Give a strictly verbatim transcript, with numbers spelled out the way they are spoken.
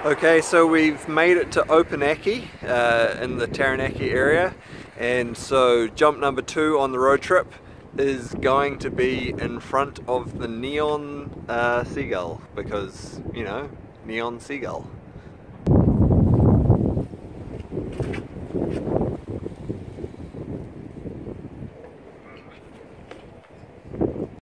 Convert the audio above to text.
Okay, so we've made it to Opunake uh, in the Taranaki area, and so jump number two on the road trip is going to be in front of the neon uh, Seagull, because, you know, neon Seagull.